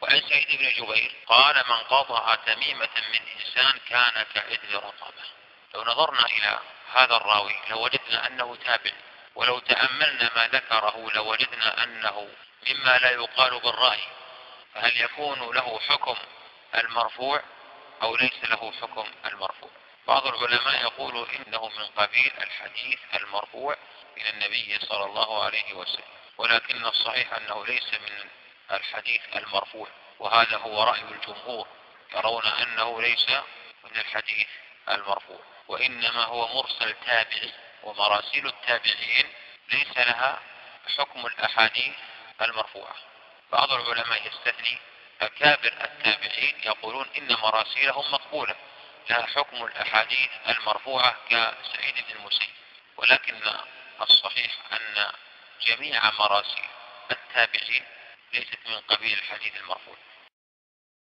وعن سعيد بن جبير قال من قطع تميمة من إنسان كان كعدل رقبة. لو نظرنا إلى هذا الراوي لوجدنا أنه تابع، ولو تأملنا ما ذكره لوجدنا أنه مما لا يقال بالرأي، فهل يكون له حكم المرفوع أو ليس له حكم المرفوع؟ بعض العلماء يقول إنه من قبيل الحديث المرفوع إلى النبي صلى الله عليه وسلم، ولكن الصحيح أنه ليس من الحديث المرفوع، وهذا هو رأي الجمهور، يرون أنه ليس من الحديث المرفوع، وإنما هو مرسل تابعي، ومراسيل التابعين ليس لها حكم الأحاديث المرفوعة. بعض العلماء يستثني أكابر التابعين يقولون إن مراسيلهم مقبولة لها حكم الأحاديث المرفوعة كسعيد بن المسيب، ولكن الصحيح أن جميع مراسيل التابعين ليست من قبيل الحديث المرفوع.